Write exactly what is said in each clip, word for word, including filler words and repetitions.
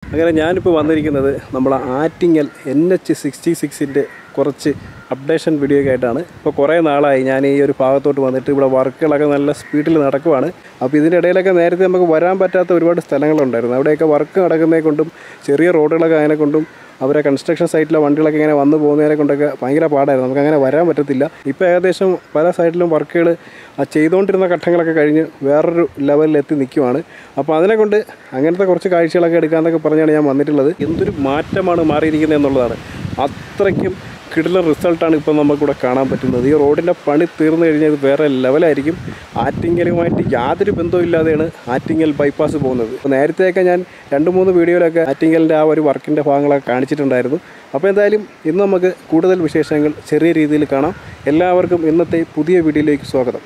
അങ്ങനെ ഞാനിപ്പോൾ വന്നിരിക്കുന്നത് നമ്മൾ ആറ്റിങ്ങൽ എൻ എച്ച് സിക്സ്റ്റി സിക്സിൻ്റെ കുറച്ച് അപ്ഡേഷൻ വീഡിയോ ഒക്കെ ആയിട്ടാണ്. ഇപ്പോൾ കുറേ നാളായി ഞാൻ ഈ ഒരു ഭാഗത്തോട്ട് വന്നിട്ട് ഇവിടെ വർക്കുകളൊക്കെ നല്ല സ്പീഡിൽ നടക്കുവാണ്. അപ്പോൾ ഇതിൻ്റെ ഇടയിലൊക്കെ നേരത്തെ നമുക്ക് വരാൻ പറ്റാത്ത ഒരുപാട് സ്ഥലങ്ങളുണ്ടായിരുന്നു. അവിടെയൊക്കെ വർക്ക് നടക്കുന്നതിനെ കൊണ്ടും ചെറിയ റോഡുകളൊക്കെ അതിനെ കൊണ്ടും അവരെ കൺസ്ട്രക്ഷൻ സൈറ്റിലെ വണ്ടികളൊക്കെ ഇങ്ങനെ വന്നു പോകുന്നതിനെ കൊണ്ടൊക്കെ ഭയങ്കര പാടായിരുന്നു. നമുക്ക് അങ്ങനെ വരാൻ പറ്റത്തില്ല. ഇപ്പോൾ ഏകദേശം പല സൈറ്റിലും വർക്കുകൾ ചെയ്തുകൊണ്ടിരുന്ന ഘട്ടങ്ങളൊക്കെ കഴിഞ്ഞ് വേറൊരു ലെവലിൽ എത്തി നിൽക്കുവാണ്. അപ്പോൾ അതിനെക്കൊണ്ട് അങ്ങനത്തെ കുറച്ച് കാഴ്ചകളൊക്കെ എടുക്കാമെന്നൊക്കെ പറഞ്ഞാണ് ഞാൻ വന്നിട്ടുള്ളത്. എന്തൊരു മാറ്റമാണ് മാറിയിരിക്കുന്നത് എന്നുള്ളതാണ്. അത്രയ്ക്കും കിടിലൻ റിസൾട്ടാണ് ഇപ്പോൾ നമുക്കിവിടെ കാണാൻ പറ്റുന്നത്. ഈ റോഡിൻ്റെ പണി തീർന്നു കഴിഞ്ഞാൽ ഇത് വേറെ ലെവലായിരിക്കും. ആറ്റിങ്ങലുമായിട്ട് യാതൊരു ബന്ധവും ഇല്ലാതെയാണ് ആറ്റിങ്ങൽ ബൈപ്പാസ് പോകുന്നത്. അപ്പോൾ നേരത്തെയൊക്കെ ഞാൻ രണ്ട് മൂന്ന് വീഡിയോയിലൊക്കെ ആറ്റിങ്ങലിൻ്റെ ആ ഒരു വർക്കിൻ്റെ ഭാഗങ്ങളൊക്കെ കാണിച്ചിട്ടുണ്ടായിരുന്നു. അപ്പോൾ എന്തായാലും ഇന്ന് നമുക്ക് കൂടുതൽ വിശേഷങ്ങൾ ചെറിയ രീതിയിൽ കാണാം. എല്ലാവർക്കും ഇന്നത്തെ പുതിയ വീഡിയോയിലേക്ക് സ്വാഗതം.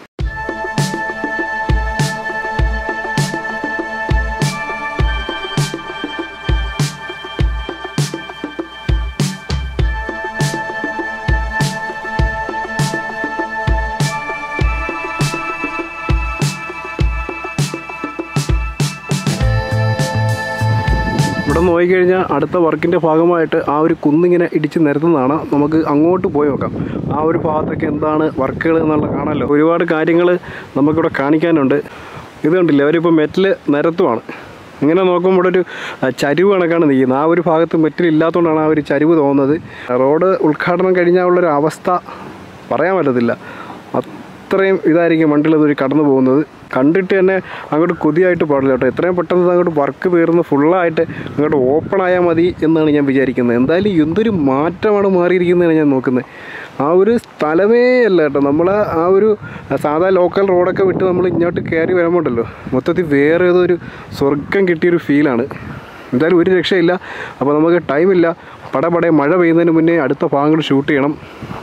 ഇവിടെ നോക്കിക്കഴിഞ്ഞാൽ അടുത്ത വർക്കിൻ്റെ ഭാഗമായിട്ട് ആ ഒരു കുന്നിങ്ങനെ ഇടിച്ച് നിരത്തുന്നതാണ്. നമുക്ക് അങ്ങോട്ട് പോയി നോക്കാം. ആ ഒരു ഭാഗത്തൊക്കെ എന്താണ് വർക്കുകൾ എന്നുള്ള കാണാമല്ലോ. ഒരുപാട് കാര്യങ്ങൾ നമുക്കിവിടെ കാണിക്കാനുണ്ട്. ഇത് കണ്ടില്ലേ, അവരിപ്പോൾ മെറ്റൽ നിരത്തുവാണ്. ഇങ്ങനെ നോക്കുമ്പോൾ ഇവിടെ ഒരു ചരിവ് കണക്കാണ് നിൽക്കുന്നത്. ആ ഒരു ഭാഗത്ത് മെറ്റലില്ലാത്തതുകൊണ്ടാണ് ആ ഒരു ചരിവ് തോന്നുന്നത്. റോഡ് ഉദ്ഘാടനം കഴിഞ്ഞാൽ ഉള്ളൊരു അവസ്ഥ പറയാൻ പറ്റത്തില്ല. അത്രയും ഇതായിരിക്കും വണ്ടികൾ ഇതൊരു കടന്നു പോകുന്നത്. കണ്ടിട്ട് തന്നെ അങ്ങോട്ട് കൊതിയായിട്ട് പാടില്ല കേട്ടോ. എത്രയും പെട്ടെന്ന് അങ്ങോട്ട് വർക്ക് തീർന്ന് ഫുള്ളായിട്ട് അങ്ങോട്ട് ഓപ്പൺ ആയാൽ മതി എന്നാണ് ഞാൻ വിചാരിക്കുന്നത്. എന്തായാലും എന്തൊരു മാറ്റമാണ് മാറിയിരിക്കുന്നതാണ് ഞാൻ നോക്കുന്നത്. ആ ഒരു സ്ഥലമേ അല്ല കേട്ടോ. നമ്മൾ ആ ഒരു സാധാ ലോക്കൽ റോഡൊക്കെ വിട്ട് നമ്മൾ ഇങ്ങോട്ട് കയറി വരുമ്പോണ്ടല്ലോ, മൊത്തത്തിൽ വേറെ ഏതൊരു സ്വർഗം കിട്ടിയൊരു ഫീലാണ്. എന്തായാലും ഒരു രക്ഷയില്ല. അപ്പോൾ നമുക്ക് ടൈമില്ല. പടപടെ മഴ പെയ്യുന്നതിന് മുന്നേ അടുത്ത ഭാഗങ്ങൾ ഷൂട്ട് ചെയ്യണം.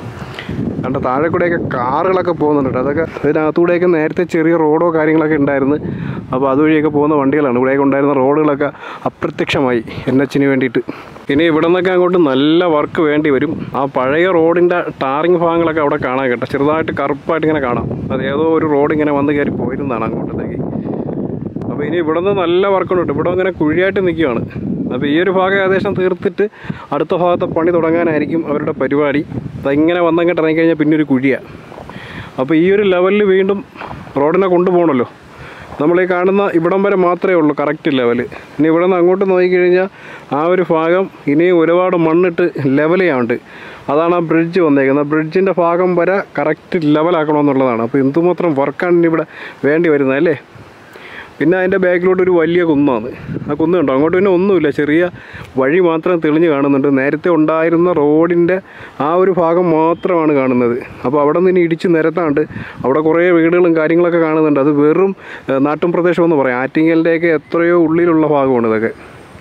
കണ്ട താഴെ കൂടെയൊക്കെ കാറുകളൊക്കെ പോകുന്നുണ്ട്. അതൊക്കെ ഇതിനകത്തൂടെയൊക്കെ നേരത്തെ ചെറിയ റോഡോ കാര്യങ്ങളൊക്കെ ഉണ്ടായിരുന്നു. അപ്പോൾ അതുവഴിയൊക്കെ പോകുന്ന വണ്ടികളാണ്. ഇവിടെയൊക്കെ ഉണ്ടായിരുന്ന റോഡുകളൊക്കെ അപ്രത്യക്ഷമായി എൻ എച്ചിന് വേണ്ടിയിട്ട്. ഇനി ഇവിടെ നിന്നൊക്കെ അങ്ങോട്ട് നല്ല വർക്ക് വേണ്ടി വരും. ആ പഴയ റോഡിൻ്റെ ടാറിങ് ഭാഗങ്ങളൊക്കെ അവിടെ കാണാൻ കേട്ടോ. ചെറുതായിട്ട് കറുപ്പായിട്ട് ഇങ്ങനെ കാണാം. അത് ഏതോ ഒരു റോഡ് ഇങ്ങനെ വന്ന് കയറി പോയിരുന്നതാണ് അങ്ങോട്ടത്തേക്ക്. അപ്പോൾ ഇനി ഇവിടെ നിന്ന് നല്ല വർക്കുണ്ട്. ഇവിടെ ഇങ്ങനെ കുഴിയായിട്ട് നിൽക്കുകയാണ്. അപ്പോൾ ഈ ഒരു ഭാഗം ഏകദേശം തീർത്തിട്ട് അടുത്ത ഭാഗത്തെ പണി തുടങ്ങാനായിരിക്കും അവരുടെ പരിപാടി. അതിങ്ങനെ വന്നങ്ങോട്ട് ഇറങ്ങിക്കഴിഞ്ഞാൽ പിന്നെ ഒരു കുഴിയാണ്. അപ്പോൾ ഈ ഒരു ലെവലിൽ വീണ്ടും റോഡിനെ കൊണ്ടുപോകണമല്ലോ. നമ്മൾ ഈ കാണുന്ന ഇവിടം വരെ മാത്രമേ ഉള്ളൂ കറക്റ്റ് ലെവൽ. ഇനി ഇവിടെ നിന്ന് അങ്ങോട്ട് നോക്കിക്കഴിഞ്ഞാൽ ആ ഒരു ഭാഗം ഇനിയും ഒരുപാട് മണ്ണിട്ട് ലെവൽ ചെയ്യാനുണ്ട്. അതാണ് ആ ബ്രിഡ്ജ് വന്നേക്കുന്നത്. ബ്രിഡ്ജിൻ്റെ ഭാഗം വരെ കറക്റ്റ് ലെവലാക്കണമെന്നുള്ളതാണ്. അപ്പോൾ എന്തുമാത്രം വർക്കാണ് ഇനി ഇവിടെ വേണ്ടി വരുന്നത് അല്ലേ. പിന്നെ അതിൻ്റെ ബാക്കിലോട്ട് ഒരു വലിയ കുന്നാണ്. ആ കുന്ന് കണ്ടോ, അങ്ങോട്ട് പിന്നെ ഒന്നുമില്ല, ചെറിയ വഴി മാത്രം തെളിഞ്ഞ് കാണുന്നുണ്ട്. നേരത്തെ ഉണ്ടായിരുന്ന റോഡിൻ്റെ ആ ഒരു ഭാഗം മാത്രമാണ് കാണുന്നത്. അപ്പോൾ അവിടെ നിന്ന് ഇടിച്ച് നിരത്താണ്ട് അവിടെ കുറേ വീടുകളും കാര്യങ്ങളൊക്കെ കാണുന്നുണ്ട്. അത് വെറും നാട്ടും പ്രദേശമെന്ന് പറയാം. ആറ്റിങ്ങലിൻ്റെയൊക്കെ എത്രയോ ഉള്ളിലുള്ള ഭാഗമാണ് ഇതൊക്കെ.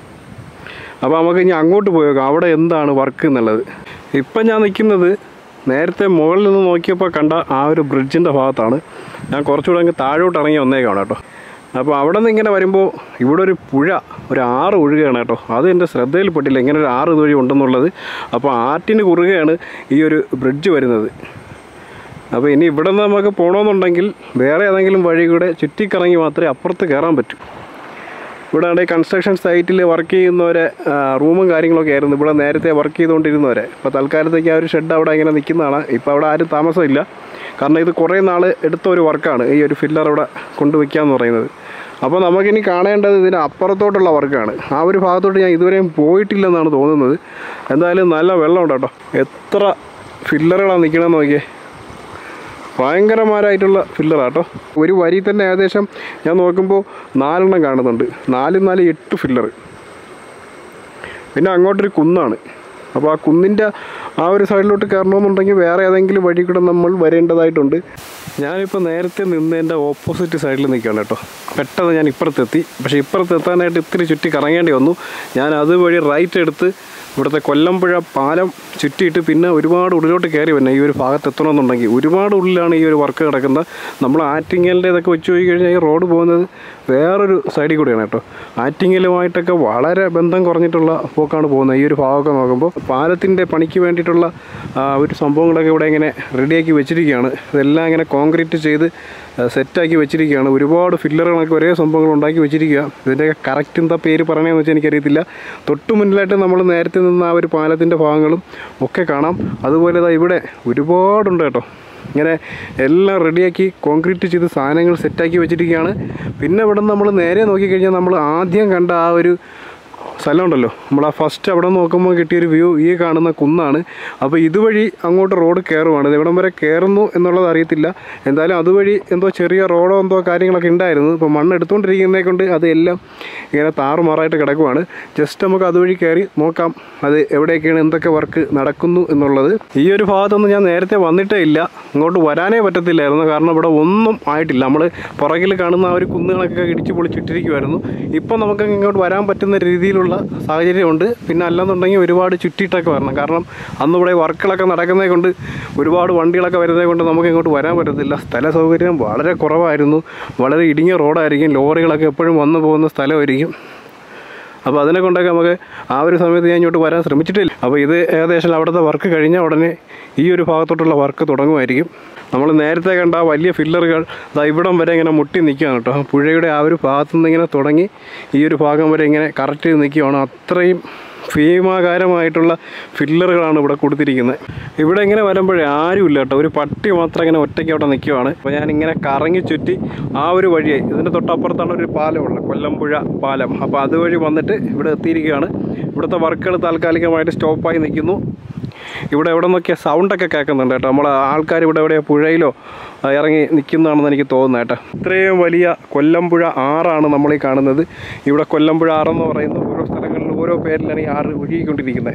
അപ്പോൾ നമുക്ക് ഇനി അങ്ങോട്ട് പോയി നോക്കാം അവിടെ എന്താണ് വർക്ക് എന്നുള്ളത്. ഇപ്പം ഞാൻ നിൽക്കുന്നത് നേരത്തെ മുകളിൽ നിന്ന് നോക്കിയപ്പോൾ കണ്ട ആ ഒരു ബ്രിഡ്ജിൻ്റെ ഭാഗത്താണ്. ഞാൻ കുറച്ചുകൂടെ അങ്ങ് താഴോട്ട് ഇറങ്ങി വന്നേക്കാണ് കേട്ടോ. അപ്പോൾ അവിടെ നിന്ന് ഇങ്ങനെ വരുമ്പോൾ ഇവിടെ ഒരു പുഴ, ഒരു ആറ് ഒഴുകുകയാണ് കേട്ടോ. അത് എൻ്റെ ശ്രദ്ധയിൽപ്പെട്ടില്ല ഇങ്ങനെ ഒരു ആറ് ഇതുവഴി ഉണ്ടെന്നുള്ളത്. അപ്പോൾ ആറ്റിന് കുറുകയാണ് ഈ ഒരു ബ്രിഡ്ജ് വരുന്നത്. അപ്പോൾ ഇനി ഇവിടെ നിന്ന് നമുക്ക് പോകണമെന്നുണ്ടെങ്കിൽ വേറെ ഏതെങ്കിലും വഴി കൂടെ ചുറ്റിക്കറങ്ങി മാത്രമേ അപ്പുറത്ത് കയറാൻ പറ്റൂ. ഇവിടെ ആണെങ്കിൽ കൺസ്ട്രക്ഷൻ സൈറ്റിൽ വർക്ക് ചെയ്യുന്നവരെ റൂമും കാര്യങ്ങളൊക്കെ ആയിരുന്നു ഇവിടെ നേരത്തെ വർക്ക് ചെയ്തുകൊണ്ടിരുന്നവരെ. ഇപ്പോൾ തൽക്കാലത്തേക്ക് ആ ഒരു ഷെഡ് അവിടെ ഇങ്ങനെ നിൽക്കുന്നതാണ്. ഇപ്പോൾ അവിടെ ആരും താമസമില്ല. കാരണം ഇത് കുറേ നാൾ എടുത്ത ഒരു വർക്കാണ് ഈ ഒരു ഫില്ലർ അവിടെ കൊണ്ടുവയ്ക്കുക എന്ന് പറയുന്നത്. അപ്പോൾ നമുക്കിനി കാണേണ്ടത് ഇതിന് അപ്പുറത്തോട്ടുള്ള വർക്കാണ്. ആ ഒരു ഭാഗത്തോട്ട് ഞാൻ ഇതുവരെയും പോയിട്ടില്ലെന്നാണ് തോന്നുന്നത്. എന്തായാലും നല്ല വെള്ളമുണ്ട് കേട്ടോ. എത്ര ഫില്ലറുകളാണ് നിൽക്കണമെന്ന് നോക്കിയേ. ഭയങ്കരമാരായിട്ടുള്ള ഫില്ലറാട്ടോ. ഒരു വരി തന്നെ ഏകദേശം ഞാൻ നോക്കുമ്പോൾ നാലെണ്ണം കാണുന്നുണ്ട്. നാലും നാല് എട്ട് ഫില്ലർ. പിന്നെ അങ്ങോട്ടൊരു കുന്നാണ്. അപ്പോൾ ആ കുന്നിൻ്റെ ആ ഒരു സൈഡിലോട്ട് കയറണമെന്നുണ്ടെങ്കിൽ വേറെ ഏതെങ്കിലും വഴി കൂടെ നമ്മൾ വരേണ്ടതായിട്ടുണ്ട്. ഞാനിപ്പോൾ നേരത്തെ നിന്നതിൻ്റെ ഓപ്പോസിറ്റ് സൈഡിൽ നിൽക്കുകയാണ് കേട്ടോ. പെട്ടെന്ന് ഞാൻ ഇപ്പുറത്തെത്തി. പക്ഷേ ഇപ്പുറത്തെത്താനായിട്ട് ഇത്തിരി ചുറ്റി കറങ്ങേണ്ടി വന്നു. ഞാൻ അതുവഴി റൈറ്റ് എടുത്ത് ഇവിടുത്തെ കൊല്ലമ്പുഴ പാലം ചുറ്റിയിട്ട് പിന്നെ ഒരുപാട് ഉള്ളിലോട്ട് കയറി വന്നെ. ഈ ഒരു ഭാഗത്ത് എത്തണമെന്നുണ്ടെങ്കിൽ ഒരുപാട് ഉള്ളിലാണ് ഈ ഒരു വർക്ക് കിടക്കുന്നത്. നമ്മൾ ആറ്റിങ്ങലിൻ്റെ ഇതൊക്കെ വെച്ച് പോയി കഴിഞ്ഞാൽ ഈ റോഡ് പോകുന്നത് വേറൊരു സൈഡിൽ കൂടെയാണ് കേട്ടോ. ആറ്റിങ്ങലുമായിട്ടൊക്കെ വളരെ ബന്ധം കുറഞ്ഞിട്ടുള്ള പോക്കാണ് പോകുന്നത്. ഈ ഒരു ഭാഗമൊക്കെ നോക്കുമ്പോൾ പാലത്തിൻ്റെ പണിക്ക് വേണ്ടിയിട്ടുള്ള ഒരു സംഭവങ്ങളൊക്കെ ഇവിടെ ഇങ്ങനെ റെഡിയാക്കി വെച്ചിരിക്കുകയാണ്. ഇതെല്ലാം ഇങ്ങനെ കോൺക്രീറ്റ് ചെയ്ത് സെറ്റാക്കി വെച്ചിരിക്കുകയാണ്. ഒരുപാട് ഫില്ലറുകളൊക്കെ ഒരേ സംഭവങ്ങൾ ഉണ്ടാക്കി വെച്ചിരിക്കുക. ഇതിൻ്റെയൊക്കെ കറക്റ്റ് എന്താ പേര് പറയണമെന്ന് വെച്ചാൽ എനിക്കറിയത്തില്ല. തൊട്ട് മുന്നിലായിട്ട് നമ്മൾ നേരത്തെ നിന്ന് ആ ഒരു പാലത്തിൻ്റെ ഭാഗങ്ങളും ഒക്കെ കാണാം. അതുപോലെ ഇവിടെ ഒരുപാടുണ്ട് കേട്ടോ. ഇങ്ങനെ എല്ലാം റെഡിയാക്കി കോൺക്രീറ്റ് ചെയ്ത് സാധനങ്ങൾ സെറ്റാക്കി വെച്ചിരിക്കുകയാണ്. പിന്നെ ഇവിടെ നമ്മൾ നേരെ നോക്കിക്കഴിഞ്ഞാൽ നമ്മൾ ആദ്യം കണ്ട ആ ഒരു സ്ഥലമുണ്ടല്ലോ, നമ്മൾ ആ ഫസ്റ്റ് അവിടെ നോക്കുമ്പോൾ കിട്ടിയൊരു വ്യൂ ഈ കാണുന്ന കുന്നാണ്. അപ്പോൾ ഇതുവഴി അങ്ങോട്ട് റോഡ് കയറുവാണ്. ഇത് എവിടം വരെ കയറുന്നു എന്നുള്ളത് അറിയത്തില്ല. എന്തായാലും അതുവഴി എന്തോ ചെറിയ റോഡോ എന്തോ കാര്യങ്ങളൊക്കെ ഉണ്ടായിരുന്നു. ഇപ്പോൾ മണ്ണ് എടുത്തുകൊണ്ടിരിക്കുന്നതിനെ കൊണ്ട് അത് എല്ലാം ഇങ്ങനെ താറുമാറായിട്ട് കിടക്കുവാണ്. ജസ്റ്റ് നമുക്ക് അതുവഴി കയറി നോക്കാം അത് എവിടെയൊക്കെയാണ് എന്തൊക്കെ വർക്ക് നടക്കുന്നു എന്നുള്ളത്. ഈ ഒരു ഭാഗത്തൊന്നും ഞാൻ നേരത്തെ വന്നിട്ടേ ഇല്ല, ഇങ്ങോട്ട് വരാനേ പറ്റത്തില്ലായിരുന്നു. കാരണം ഇവിടെ ഒന്നും ആയിട്ടില്ല. നമ്മൾ പുറകിൽ കാണുന്ന ആ ഒരു കുന്നുകളൊക്കെ ഇടിച്ച് പൊളിച്ചിട്ടിരിക്കുമായിരുന്നു. ഇപ്പം നമുക്ക് ഇങ്ങോട്ട് വരാൻ പറ്റുന്ന രീതിയിലുള്ള സാഹചര്യമുണ്ട്. പിന്നെ അല്ലെന്നുണ്ടെങ്കിൽ ഒരുപാട് ചുറ്റിയിട്ടൊക്കെ വരണം. കാരണം അന്ന് ഇവിടെ വർക്കുകളൊക്കെ നടക്കുന്നത് കൊണ്ട് ഒരുപാട് വണ്ടികളൊക്കെ വരുന്നത് കൊണ്ട് നമുക്ക് ഇങ്ങോട്ട് വരാൻ പറ്റത്തില്ല. സ്ഥല സൗകര്യം വളരെ കുറവായിരുന്നു. വളരെ ഇടുങ്ങിയ റോഡായിരിക്കും. ലോറികളൊക്കെ എപ്പോഴും വന്നു പോകുന്ന സ്ഥലമായിരിക്കും. അപ്പോൾ അതിനെ കൊണ്ടൊക്കെ നമുക്ക് ആ ഒരു സമയത്ത് ഞാൻ ഇങ്ങോട്ട് വരാൻ ശ്രമിച്ചിട്ടില്ല. അപ്പോൾ ഇത് ഏകദേശം അവിടുത്തെ വർക്ക് കഴിഞ്ഞ ഉടനെ ഈ ഒരു ഭാഗത്തോട്ടുള്ള വർക്ക് തുടങ്ങുമായിരിക്കും. നമ്മൾ നേരത്തെ കണ്ട ആ വലിയ ഫില്ലറുകൾ അതാ ഇവിടം വരെ ഇങ്ങനെ മുട്ടി നിൽക്കുകയാണ് കേട്ടോ. പുഴയുടെ ആ ഒരു ഭാഗത്തു നിന്ന് ഇങ്ങനെ തുടങ്ങി ഈ ഒരു ഭാഗം വരെ ഇങ്ങനെ കറക്റ്റ് ചെയ്ത് നിൽക്കുകയാണ്. അത്രയും ഭീമാകാരമായിട്ടുള്ള ഫില്ലറുകളാണ് ഇവിടെ കൊടുത്തിരിക്കുന്നത്. ഇവിടെ ഇങ്ങനെ വരുമ്പോഴേ ആരുമില്ല കേട്ടോ. ഒരു പട്ടി മാത്രം ഇങ്ങനെ ഒറ്റയ്ക്ക് അവിടെ നിൽക്കുവാണ്. അപ്പോൾ ഞാനിങ്ങനെ കറങ്ങി ചുറ്റി ആ ഒരു വഴിയായി ഇതിൻ്റെ തൊട്ടപ്പുറത്താണ് ഒരു പാലമുള്ളത്, കൊല്ലംപുഴ പാലം. അപ്പോൾ അതുവഴി വന്നിട്ട് ഇവിടെ എത്തിയിരിക്കുകയാണ്. ഇവിടുത്തെ വർക്കുകൾ താൽക്കാലികമായിട്ട് സ്റ്റോപ്പായി നിൽക്കുന്നു. ഇവിടെ എവിടെ നിന്നൊക്കെ സൗണ്ടൊക്കെ കേൾക്കുന്നുണ്ട് കേട്ടോ. നമ്മൾ ആൾക്കാർ ഇവിടെ എവിടെയോ പുഴയിലോ ഇറങ്ങി നിൽക്കുന്നതാണെന്ന് എനിക്ക് തോന്നുന്നത് കേട്ടോ. ഇത്രയും വലിയ കൊല്ലംപുഴ ആറാണ് നമ്മളീ കാണുന്നത്. ഇവിടെ കൊല്ലംപുഴ ആറെന്ന് പറയുന്നത് ഓരോ സ്ഥലങ്ങളിൽ ഓരോ പേരിലാണ് ഈ ആറ് ഒഴുകിക്കൊണ്ടിരിക്കുന്നത്.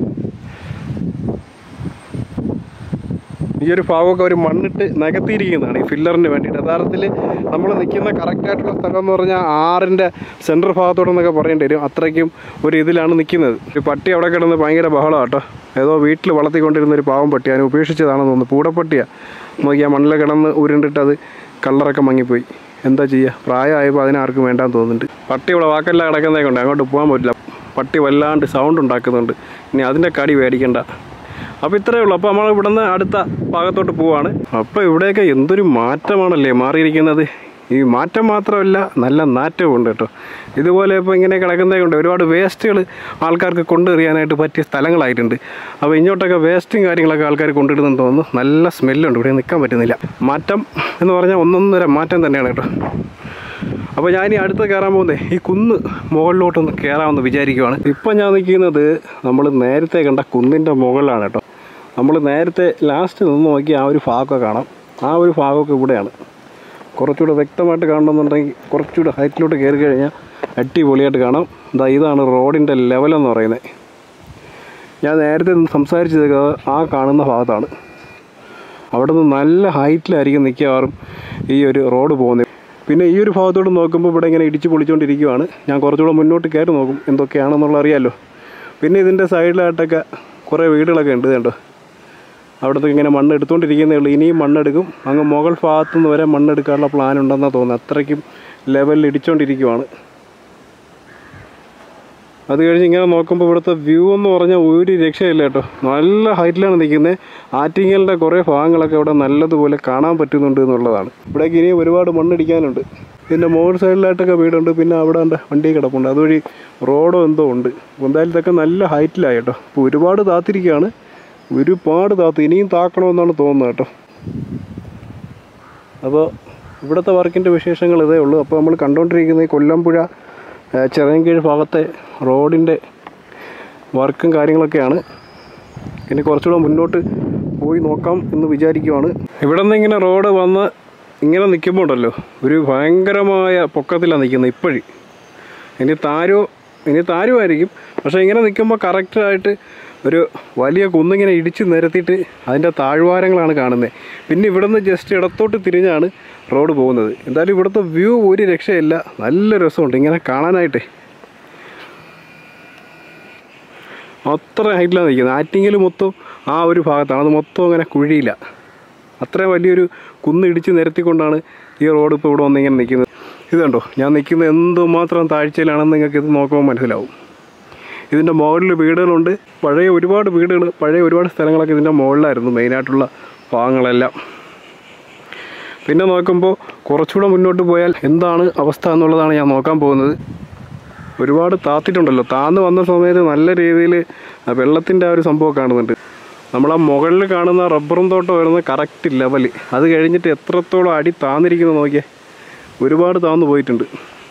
ഈ ഒരു ഭാഗമൊക്കെ ഒരു മണ്ണിട്ട് നികത്തിയിരിക്കുന്നതാണ് ഈ ഫില്ലറിന് വേണ്ടിയിട്ട്. യഥാർത്ഥത്തിൽ നമ്മൾ നിൽക്കുന്ന കറക്റ്റായിട്ടുള്ള സ്ഥലം എന്ന് പറഞ്ഞാൽ ആറിൻ്റെ സെൻട്രൽ ഭാഗത്തോടെന്നൊക്കെ പറയേണ്ടി വരും. അത്രയ്ക്കും ഒരു ഇതിലാണ് നിൽക്കുന്നത്. ഒരു പട്ടി അവിടെ കിടന്ന് ഭയങ്കര ബഹളം കേട്ടോ. ഏതോ വീട്ടിൽ വളർത്തിക്കൊണ്ടിരുന്ന ഒരു പാവം പട്ടി, അതിന് ഉപേക്ഷിച്ചതാണെന്ന് തോന്നുന്നു. പൂടപ്പട്ടിയാണ്. നോക്കിയാൽ മണ്ണിൽ കിടന്ന് ഉരുണ്ടിട്ട് അത് കളറൊക്കെ മങ്ങിപ്പോയി. എന്താ ചെയ്യുക, പ്രായമായപ്പോൾ അതിനാർക്കും വേണ്ടാന്ന് തോന്നുന്നുണ്ട്. പട്ടി ഇവിടെ വാക്കെല്ലാം കിടക്കുന്നതേ കൊണ്ട് അങ്ങോട്ട് പോകാൻ പറ്റില്ല. പട്ടി വല്ലാണ്ട് സൗണ്ട് ഉണ്ടാക്കുന്നുണ്ട്. ഇനി അതിൻ്റെ കടി മേടിക്കണ്ട. അപ്പോൾ ഇത്രയേ ഉള്ളൂ. അപ്പോൾ നമ്മൾ ഇവിടെ നിന്ന് അടുത്ത ഭാഗത്തോട്ട് പോവാണ്. അപ്പോൾ ഇവിടെയൊക്കെ എന്തൊരു മാറ്റമാണല്ലേ മാറിയിരിക്കുന്നത്. ഈ മാറ്റം മാത്രമല്ല നല്ല നാറ്റവും ഉണ്ട് കേട്ടോ. ഇതുപോലെ ഇപ്പോൾ ഇങ്ങനെ കിടക്കുന്നതേ കൊണ്ട് ഒരുപാട് വേസ്റ്റുകൾ ആൾക്കാർക്ക് കൊണ്ടെറിയാനായിട്ട് പറ്റിയ സ്ഥലങ്ങളായിട്ടുണ്ട്. അപ്പോൾ ഇങ്ങോട്ടൊക്കെ വേസ്റ്റും കാര്യങ്ങളൊക്കെ ആൾക്കാർ കൊണ്ടിടുന്നെന്ന് തോന്നുന്നു. നല്ല സ്മെല്ലുണ്ട്, ഇവിടെ നിൽക്കാൻ പറ്റുന്നില്ല. മാറ്റം എന്ന് പറഞ്ഞാൽ ഒന്നൊന്നര മാറ്റം തന്നെയാണ് കേട്ടോ. അപ്പോൾ ഞാൻ ഈ അടുത്ത് കയറാൻ പോകുന്നത് ഈ കുന്ന് മുകളിലോട്ടൊന്ന് കയറാമെന്ന് വിചാരിക്കുവാണ്. ഇപ്പം ഞാൻ നിൽക്കുന്നത് നമ്മൾ നേരത്തെ കണ്ട കുന്നിൻ്റെ മുകളിലാണ് കേട്ടോ. നമ്മൾ നേരത്തെ ലാസ്റ്റ് നിന്ന് നോക്കി ആ ഒരു ഭാഗമൊക്കെ കാണാം. ആ ഒരു ഭാഗമൊക്കെ ഇവിടെയാണ്. കുറച്ചുകൂടെ വ്യക്തമായിട്ട് കാണണമെന്നുണ്ടെങ്കിൽ കുറച്ചുകൂടെ ഹൈറ്റിലോട്ട് കയറി കഴിഞ്ഞാൽ അടിപൊളിയായിട്ട് കാണാം. ഇതാ ഇതാണ് റോഡിൻ്റെ ലെവലെന്ന് പറയുന്നത്. ഞാൻ നേരത്തെ സംസാരിച്ചത് ആ കാണുന്ന ഭാഗത്താണ്. അവിടെ നിന്ന് നല്ല ഹൈറ്റിലായിരിക്കും മിക്കവാറും ഈ ഒരു റോഡ് പോകുന്നത്. പിന്നെ ഈ ഒരു ഭാഗത്തോട്ട് നോക്കുമ്പോൾ ഇവിടെ ഇങ്ങനെ ഇടിച്ച് പൊളിച്ചുകൊണ്ടിരിക്കുകയാണ്. ഞാൻ കുറച്ചുകൂടെ മുന്നോട്ട് കയറി നോക്കും എന്തൊക്കെയാണെന്നുള്ള അറിയാമല്ലോ. പിന്നെ ഇതിൻ്റെ സൈഡിലായിട്ടൊക്കെ കുറേ വീടുകളൊക്കെ ഉണ്ട് കേട്ടോ. അവിടത്തേക്ക് ഇങ്ങനെ മണ്ണ് എടുത്തുകൊണ്ടിരിക്കുന്നേ ഉള്ളൂ. ഇനിയും മണ്ണെടുക്കും. അങ്ങ് മുകൾ ഭാഗത്തുനിന്ന് വരെ മണ്ണെടുക്കാനുള്ള പ്ലാൻ ഉണ്ടെന്നാണ് തോന്നുന്നത്. അത്രയ്ക്കും ലെവലിൽ ഇടിച്ചുകൊണ്ടിരിക്കുവാണ്. അത് കഴിഞ്ഞ് ഇങ്ങനെ നോക്കുമ്പോൾ ഇവിടുത്തെ വ്യൂ എന്ന് പറഞ്ഞാൽ ഒരു രക്ഷയില്ല കേട്ടോ. നല്ല ഹൈറ്റിലാണ് നിൽക്കുന്നത്. ആറ്റിങ്ങലിൻ്റെ കുറേ ഭാഗങ്ങളൊക്കെ ഇവിടെ നല്ലതുപോലെ കാണാൻ പറ്റുന്നുണ്ട് എന്നുള്ളതാണ്. ഇവിടേക്ക് ഇനിയും ഒരുപാട് മണ്ണിടിക്കാനുണ്ട്. പിന്നെ മോൾ സൈഡിലായിട്ടൊക്കെ വീടുണ്ട്. പിന്നെ അവിടെ ഉണ്ട് വണ്ടി കിടപ്പുണ്ട്. അതുവഴി റോഡോ എന്തോ ഉണ്ട്. എന്തായാലും ഇതൊക്കെ നല്ല ഹൈറ്റിലായി കേട്ടോ. ഇപ്പോൾ ഒരുപാട് താത്തിരിക്കുകയാണ്. ഒരുപാട് താത്ത് ഇനിയും താക്കണമെന്നാണ് തോന്നുന്നത് കേട്ടോ. അപ്പോൾ ഇവിടുത്തെ വർക്കിൻ്റെ വിശേഷങ്ങൾ ഇതേ ഉള്ളൂ. അപ്പോൾ നമ്മൾ കണ്ടുകൊണ്ടിരിക്കുന്നത് ഈ കൊല്ലംപുഴ ചിറയൻകീഴ് ഭാഗത്തെ റോഡിൻ്റെ വർക്കും കാര്യങ്ങളൊക്കെയാണ്. ഇനി കുറച്ചുകൂടെ മുന്നോട്ട് പോയി നോക്കാം എന്ന് വിചാരിക്കുവാണ്. ഇവിടെ നിന്ന് ഇങ്ങനെ റോഡ് വന്ന് ഇങ്ങനെ നിൽക്കുമ്പോൾ ഉണ്ടല്ലോ ഒരു ഭയങ്കരമായ പൊക്കത്തിലാണ് നിൽക്കുന്നത് ഇപ്പോഴും. ഇനി താരോ ഇനി താരുമായിരിക്കും. പക്ഷേ ഇങ്ങനെ നിൽക്കുമ്പോൾ കറക്റ്റായിട്ട് ഒരു വലിയ കുന്നിങ്ങനെ ഇടിച്ച് നിരത്തിയിട്ട് അതിൻ്റെ താഴ്വാരങ്ങളാണ് കാണുന്നത്. പിന്നെ ഇവിടെ നിന്ന് ജസ്റ്റ് ഇടത്തോട്ട് തിരിഞ്ഞാണ് റോഡ് പോകുന്നത്. എന്തായാലും ഇവിടുത്തെ വ്യൂ ഒരു രക്ഷയില്ല. നല്ല രസമുണ്ട് ഇങ്ങനെ കാണാനായിട്ട്. അത്ര ഹൈറ്റിലാണ് നിൽക്കുന്നത്. ആറ്റിങ്ങൽ മൊത്തം ആ ഒരു ഭാഗത്താണ്. അത് മൊത്തം അങ്ങനെ കുഴിയില്ല. അത്രയും വലിയൊരു കുന്ന് ഇടിച്ച് നിരത്തിക്കൊണ്ടാണ് ഈ റോഡ് ഇപ്പോൾ ഇവിടെ വന്നിങ്ങനെ നിൽക്കുന്നത്. ഇത് കണ്ടോ, ഞാൻ നിൽക്കുന്നത് എന്തുമാത്രം താഴ്ചയിലാണെന്ന് നിങ്ങൾക്ക് ഇത് നോക്കുമ്പോൾ മനസ്സിലാവും. ഇതിൻ്റെ മുകളിൽ വീടുകളുണ്ട്. പഴയ ഒരുപാട് വീടുകൾ, പഴയ ഒരുപാട് സ്ഥലങ്ങളൊക്കെ ഇതിൻ്റെ മുകളിലായിരുന്നു മെയിനായിട്ടുള്ള ഭാഗങ്ങളെല്ലാം. പിന്നെ നോക്കുമ്പോൾ കുറച്ചുകൂടെ മുന്നോട്ട് പോയാൽ എന്താണ് അവസ്ഥ എന്നുള്ളതാണ് ഞാൻ നോക്കാൻ പോകുന്നത്. ഒരുപാട് താത്തിട്ടുണ്ടല്ലോ. താന്ന് വന്ന സമയത്ത് നല്ല രീതിയിൽ വെള്ളത്തിൻ്റെ ആ ഒരു സംഭവം കാണുന്നുണ്ട്. നമ്മളാ മുകളിൽ കാണുന്ന റബ്ബറും തോട്ടം വരുന്നത് കറക്റ്റ് ലെവൽ. അത് കഴിഞ്ഞിട്ട് എത്രത്തോളം അടി താന്നിരിക്കുന്നത് നോക്കിയേ. ഒരുപാട് താന്ന് പോയിട്ടുണ്ട്.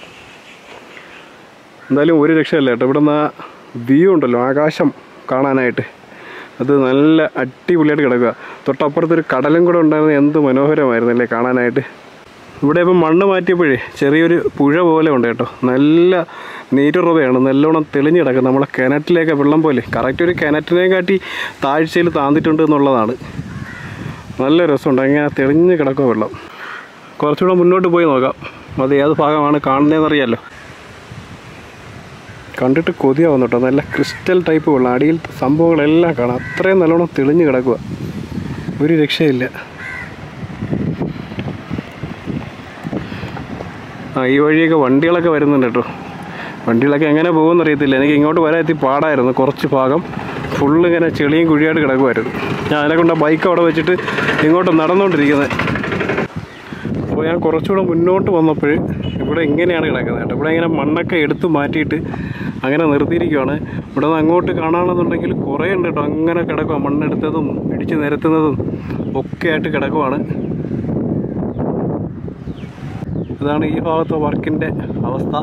എന്തായാലും ഒരു രക്ഷയല്ല കേട്ടോ. ഇവിടെ നിന്ന് വ്യൂ ഉണ്ടല്ലോ, ആകാശം കാണാനായിട്ട് അത് നല്ല അടിപൊളിയായിട്ട് കിടക്കുക. തൊട്ടപ്പുറത്തൊരു കടലും കൂടെ ഉണ്ടായിരുന്നത് എന്ത് മനോഹരമായിരുന്നല്ലേ കാണാനായിട്ട്. ഇവിടെ ഇപ്പം മണ്ണ് മാറ്റിയപ്പോഴേ ചെറിയൊരു പുഴ പോലെ ഉണ്ട് കേട്ടോ. നല്ല നീരുറവയാണ്, നല്ലോണം തെളിഞ്ഞ് കിടക്കുക. നമ്മളെ കിണറ്റിലേക്ക് വെള്ളം പോലെ കറക്റ്റ് ഒരു കിണറ്റിനെ കാട്ടി താഴ്ചയിൽ താന്നിട്ടുണ്ട് എന്നുള്ളതാണ്. നല്ല രസമുണ്ട്, അങ്ങനെ തെളിഞ്ഞ് കിടക്കുക വെള്ളം. കുറച്ചുകൂടെ മുന്നോട്ട് പോയി നോക്കാം അത് ഏത് ഭാഗമാണ് കാണുന്നതെന്നറിയാമല്ലോ. കണ്ടിട്ട് കൊതിയാവുന്നു കേട്ടോ. നല്ല ക്രിസ്റ്റൽ ടൈപ്പ് വെള്ളം, അടിയിൽ സംഭവങ്ങളെല്ലാം കാണാം. അത്രയും നല്ലോണം തെളിഞ്ഞ് കിടക്കുക, ഒരു രക്ഷയില്ല. ആ ഈ വഴിയൊക്കെ വണ്ടികളൊക്കെ വരുന്നുണ്ട് കേട്ടോ. വണ്ടികളൊക്കെ എങ്ങനെ പോകുമെന്ന് അറിയത്തില്ല. എനിക്ക് ഇങ്ങോട്ട് വരാൻ എത്തി പാടായിരുന്നു. കുറച്ച് ഭാഗം ഫുള്ള് ഇങ്ങനെ ചെളിയും കുഴിയായിട്ട് കിടക്കുമായിരുന്നു. ഞാൻ അതിനെ കൊണ്ട് ബൈക്ക് അവിടെ വെച്ചിട്ട് ഇങ്ങോട്ട് നടന്നുകൊണ്ടിരിക്കുന്നത്. അപ്പോൾ ഞാൻ കുറച്ചുകൂടെ മുന്നോട്ട് വന്നപ്പോൾ ഇവിടെ ഇങ്ങനെയാണ് കിടക്കുന്നത് കേട്ടോ. ഇവിടെ ഇങ്ങനെ മണ്ണൊക്കെ എടുത്ത് മാറ്റിയിട്ട് അങ്ങനെ നിർത്തിയിരിക്കുകയാണ്. ഇവിടെ നിന്ന് അങ്ങോട്ട് കാണാണെന്നുണ്ടെങ്കിൽ കുറേ ഉണ്ട് കേട്ടോ. അങ്ങനെ കിടക്കുക, മണ്ണെടുത്തതും ഇടിച്ച് നിരത്തുന്നതും ഒക്കെ ആയിട്ട് കിടക്കുവാണ്. ഇതാണ് ഈ ഭാഗത്തെ വർക്കിൻ്റെ അവസ്ഥ.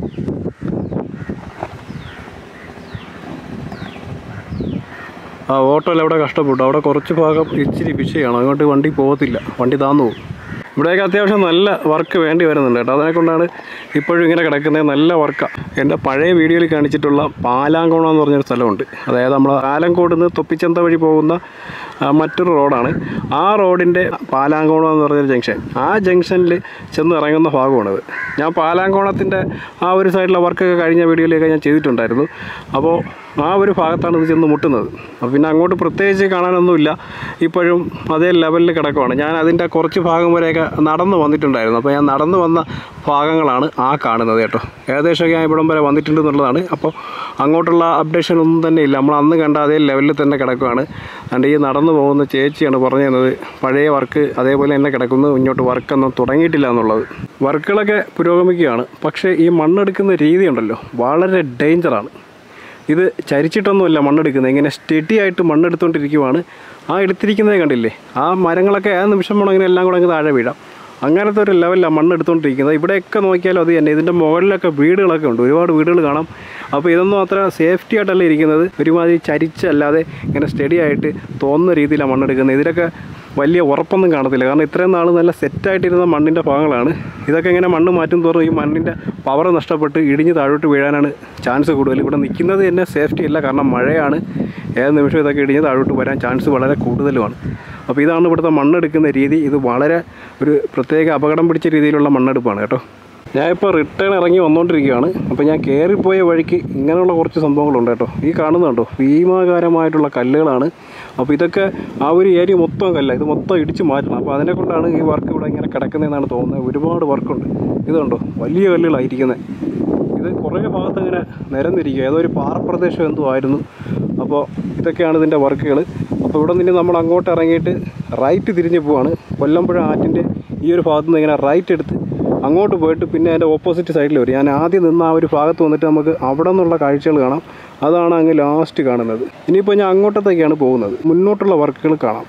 ആ ഓട്ടോയിൽ അവിടെ കഷ്ടപ്പെട്ടു. അവിടെ കുറച്ച് ഭാഗം ഇച്ചിരി വിഷയമാണ്, അങ്ങോട്ട് വണ്ടി പോകത്തില്ല, വണ്ടി താന്നു പോകും. ഇവിടെയൊക്കെ അത്യാവശ്യം നല്ല വർക്ക് വേണ്ടി വരുന്നുണ്ട് കേട്ടോ. അതിനെക്കൊണ്ടാണ് ഇപ്പോഴും ഇങ്ങനെ കിടക്കുന്നത്. നല്ല വർക്കാണ്. എൻ്റെ പഴയ വീഡിയോയിൽ കാണിച്ചിട്ടുള്ള പാലാങ്കോണം എന്ന് പറഞ്ഞൊരു സ്ഥലമുണ്ട്. അതായത് നമ്മൾ ആലങ്കോട് നിന്ന് തൊപ്പിച്ചന്ത വഴി പോകുന്ന മറ്റൊരു റോഡാണ്. ആ റോഡിൻ്റെ പാലാങ്കോണം എന്ന് പറഞ്ഞൊരു ജംഗ്ഷൻ, ആ ജംഗ്ഷനിൽ ചെന്ന് ഇറങ്ങുന്ന ഭാഗമാണിത്. ഞാൻ പാലാങ്കോണത്തിൻ്റെ ആ ഒരു സൈഡിലെ വർക്കൊക്കെ കഴിഞ്ഞ വീഡിയോയിലൊക്കെ ഞാൻ ചെയ്തിട്ടുണ്ടായിരുന്നു. അപ്പോൾ ആ ഒരു ഭാഗത്താണ് ഇത് ചെന്ന് മുട്ടുന്നത്. അപ്പോൾ പിന്നെ അങ്ങോട്ട് പ്രത്യേകിച്ച് കാണാനൊന്നുമില്ല. ഇപ്പോഴും അതേ ലെവലിൽ കിടക്കുവാണ്. ഞാൻ അതിൻ്റെ കുറച്ച് ഭാഗം വരെയൊക്കെ നടന്ന് വന്നിട്ടുണ്ടായിരുന്നു. അപ്പോൾ ഞാൻ നടന്ന് വന്ന ഭാഗങ്ങളാണ് ആ കാണുന്നത് കേട്ടോ. ഏകദേശമൊക്കെ ഞാൻ ഇവിടം വരെ വന്നിട്ടുണ്ട് എന്നുള്ളതാണ്. അപ്പോൾ അങ്ങോട്ടുള്ള അപ്ഡേഷൻ ഒന്നും തന്നെ ഇല്ല. നമ്മൾ അന്ന് കണ്ട അതേ ലെവലിൽ തന്നെ കിടക്കുവാണ്. അതുകൊണ്ട് ഈ നടന്നു പോകുന്ന ചേച്ചിയാണ് പറഞ്ഞു തന്നത് പഴയ വർക്ക് അതേപോലെ തന്നെ കിടക്കുന്നു, ഇങ്ങോട്ട് വർക്കൊന്നും തുടങ്ങിയിട്ടില്ല എന്നുള്ളത്. വർക്കുകളൊക്കെ പുരോഗമിക്കുകയാണ്. പക്ഷേ ഈ മണ്ണെടുക്കുന്ന രീതി ഉണ്ടല്ലോ വളരെ ഡേഞ്ചറാണ്. ഇത് ചരിച്ചിട്ടൊന്നുമല്ല മണ്ണെടുക്കുന്നത്, ഇങ്ങനെ സ്റ്റഡി ആയിട്ട് മണ്ണെടുത്തുകൊണ്ടിരിക്കുവാണ്. ആ എടുത്തിരിക്കുന്നത് കണ്ടില്ലേ, ആ മരങ്ങളൊക്കെ ആ നിമിഷം വേണമെങ്കിൽ എല്ലാം കൂടെ അങ്ങ് താഴെ വീഴാം. അങ്ങനത്തെ ഒരു ലെവലിലാണ് മണ്ണെടുത്തുകൊണ്ടിരിക്കുന്നത്. ഇവിടെയൊക്കെ നോക്കിയാലും അത് തന്നെ. ഇതിൻ്റെ മുകളിലൊക്കെ വീടുകളൊക്കെ ഉണ്ട്, ഒരുപാട് വീടുകൾ കാണാം. അപ്പോൾ ഇതൊന്നും അത്ര സേഫ്റ്റി ആയിട്ടല്ല ഇരിക്കുന്നത്. ഒരുമാതിരി ചരിച്ചല്ലാതെ ഇങ്ങനെ സ്റ്റഡി ആയിട്ട് തോന്നുന്ന രീതിയിലാണ് മണ്ണെടുക്കുന്നത്. ഇതിലൊക്കെ വലിയ ഉറപ്പൊന്നും കാണത്തില്ല. കാരണം ഇത്രയും നാൾ നല്ല സെറ്റായിട്ടിരുന്ന മണ്ണിൻ്റെ ഭാഗങ്ങളാണ്. ഇതൊക്കെ ഇങ്ങനെ മണ്ണ് മാറ്റും തോറും ഈ മണ്ണിൻ്റെ പവർ നഷ്ടപ്പെട്ട് ഇടിഞ്ഞ് താഴോട്ട് വീഴാനാണ് ചാൻസ് കൂടുതൽ. ഇവിടെ നിൽക്കുന്നത് തന്നെ സേഫ്റ്റി ഇല്ല, കാരണം മഴയാണ്. ഏത് നിമിഷം ഇതൊക്കെ ഇടിഞ്ഞ് താഴോട്ട് വരാൻ ചാൻസ് വളരെ കൂടുതലുമാണ്. അപ്പോൾ ഇതാണ് ഇവിടുത്തെ മണ്ണെടുക്കുന്ന രീതി. ഇത് വളരെ ഒരു പ്രത്യേക അപകടം പിടിച്ച രീതിയിലുള്ള മണ്ണെടുപ്പാണ് കേട്ടോ. ഞാനിപ്പോൾ റിട്ടേൺ ഇറങ്ങി വന്നുകൊണ്ടിരിക്കുകയാണ്. അപ്പോൾ ഞാൻ കയറിപ്പോയ വഴിക്ക് ഇങ്ങനെയുള്ള കുറച്ച് സംഭവങ്ങളുണ്ട് കേട്ടോ. ഈ കാണുന്നുണ്ടോ, ഭീമാകാരമായിട്ടുള്ള കല്ലുകളാണ്. അപ്പോൾ ഇതൊക്കെ ആ ഒരു ഏരിയ മൊത്തം കല്ല, ഇത് മൊത്തം ഇടിച്ച് മാറ്റണം. അപ്പോൾ അതിനെക്കൊണ്ടാണ് ഈ വർക്ക് ഇവിടെ ഇങ്ങനെ കിടക്കുന്നതെന്നാണ് തോന്നുന്നത്. ഒരുപാട് വർക്കുണ്ട്. ഇതുണ്ടോ, വലിയ കല്ലുകളായിരിക്കുന്നത്. ഇത് കുറേ ഭാഗത്ത് ഇങ്ങനെ നിരന്നിരിക്കുക. ഏതോ ഒരു പാറപ്രദേശം എന്തോ ആയിരുന്നു. അപ്പോൾ ഇതൊക്കെയാണ് ഇതിൻ്റെ വർക്കുകൾ. അപ്പോൾ ഇവിടെ നിന്ന് നമ്മൾ അങ്ങോട്ട് ഇറങ്ങിയിട്ട് റൈറ്റ് തിരിഞ്ഞ് പോവാണ്. കൊല്ലമ്പുഴ ആറ്റിൻ്റെ ഈ ഒരു ഭാഗത്ത് നിന്ന് ഇങ്ങനെ റൈറ്റ് എടുത്ത് അങ്ങോട്ട് പോയിട്ട് പിന്നെ അതിൻ്റെ ഓപ്പോസിറ്റ് സൈഡിൽ വരും. ഞാൻ ആദ്യം നിന്ന് ആ ഒരു ഭാഗത്ത് വന്നിട്ട് നമുക്ക് അവിടെ നിന്നുള്ള കാഴ്ചകൾ കാണാം. അതാണ് അങ്ങ് ലാസ്റ്റ് കാണുന്നത്. ഇനിയിപ്പോൾ ഞാൻ അങ്ങോട്ടത്തേക്കാണ് പോകുന്നത്. മുന്നോട്ടുള്ള വർക്കുകൾ കാണാം.